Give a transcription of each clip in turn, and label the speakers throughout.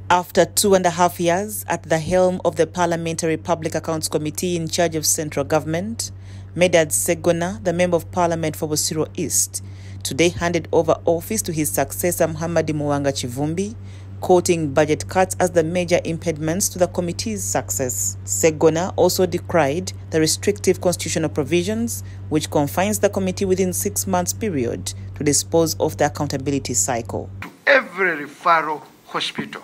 Speaker 1: After 2.5 years at the helm of the Parliamentary Public Accounts Committee in charge of central government, Medard Sseggona, the Member of Parliament for Busiro East, today handed over office to his successor Muhammad Muwanga Kivumbi, quoting budget cuts as the major impediments to the committee's success. Sseggona also decried the restrictive constitutional provisions which confines the committee within 6 months period to dispose of the accountability cycle.
Speaker 2: Every referral hospital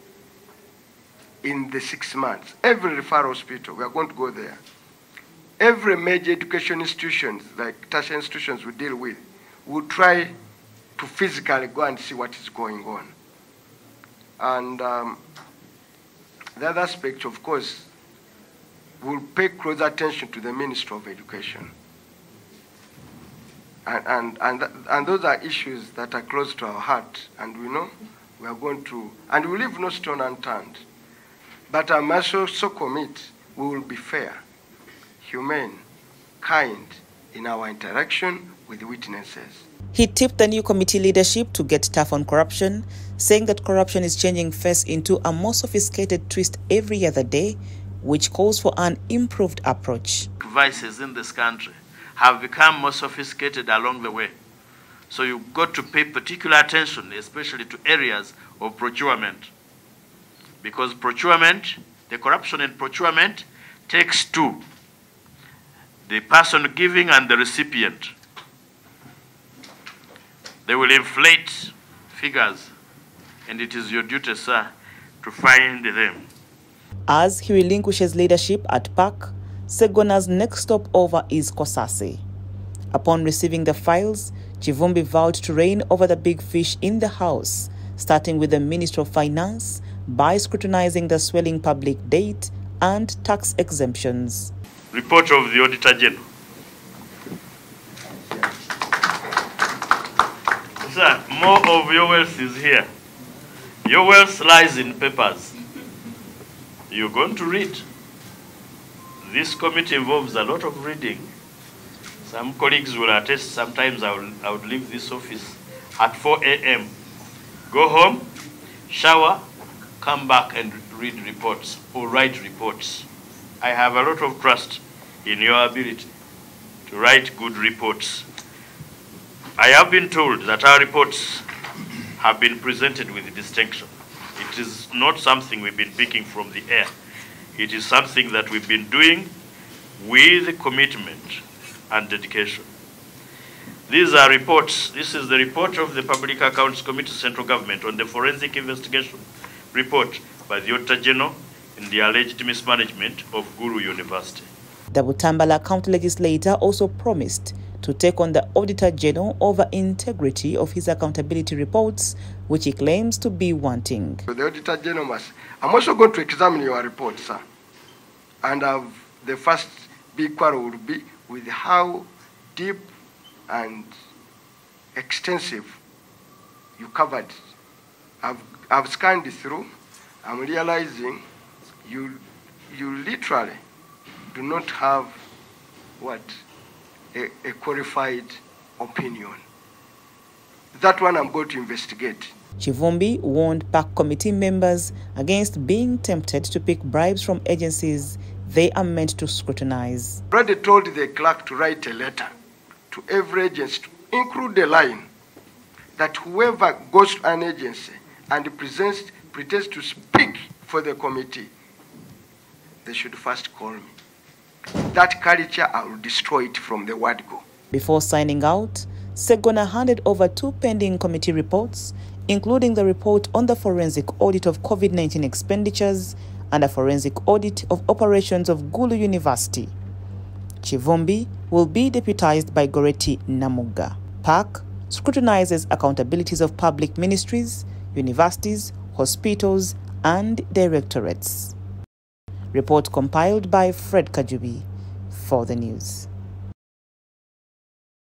Speaker 2: in the 6 months, every referral hospital, we are going to go there. Every major education institutions, like tertiary institutions we deal with, will try to physically go and see what is going on. And the other aspect, of course, will pay close attention to the Minister of Education. And those are issues that are close to our heart, and we know we are going to, and we leave no stone unturned. But I must also commit we will be fair, humane, kind in our interaction with witnesses.
Speaker 1: He tipped the new committee leadership to get tough on corruption, saying that corruption is changing face into a more sophisticated twist every other day, which calls for an improved approach.
Speaker 3: Vices in this country have become more sophisticated along the way. So you've got to pay particular attention, especially to areas of procurement. Because procurement, the corruption in procurement takes two: the person giving and the recipient. They will inflate figures, and it is your duty, sir, to find them.
Speaker 1: As he relinquishes leadership at PAC, Ssegona's next stopover is Kosase. Upon receiving the files, Kivumbi vowed to reign over the big fish in the House, starting with the Minister of Finance, by scrutinizing the swelling public debt and tax exemptions.
Speaker 3: Report of the Auditor General. Sir, more of your wealth is here. Your wealth lies in papers. You're going to read. This committee involves a lot of reading. Some colleagues will attest sometimes I would leave this office at 4 a.m. Go home, shower, come back and read reports or write reports. I have a lot of trust in your ability to write good reports. I have been told that our reports have been presented with distinction. It is not something we've been picking from the air. It is something that we've been doing with commitment and dedication. These are reports. This is the report of the Public Accounts Committee, Central Government, on the forensic investigation report by the Auditor General in the alleged mismanagement of Gulu University.
Speaker 1: The Butambala County legislator also promised to take on the Auditor General over integrity of his accountability reports, which he claims to be wanting.
Speaker 2: So the Auditor General must, I'm also going to examine your report, sir. And the first big quarrel will be with how deep and extensive you covered it. I've scanned it through. I'm realizing you literally do not have a qualified opinion. That one I'm going to investigate.
Speaker 1: Kivumbi warned PAC committee members against being tempted to pick bribes from agencies they are meant to scrutinize.
Speaker 2: I already told the clerk to write a letter to every agency, to include a line that whoever goes to an agency and pretends to speak for the committee, they should first call me. That culture, I will destroy it from the word go.
Speaker 1: Before signing out, Sseggona handed over 2 pending committee reports, including the report on the forensic audit of COVID-19 expenditures and a forensic audit of operations of Gulu University. Kivumbi will be deputized by Goreti Namuga. PAC scrutinizes accountabilities of public ministries, universities, hospitals, and directorates. Report compiled by Fred Kajubi for the news.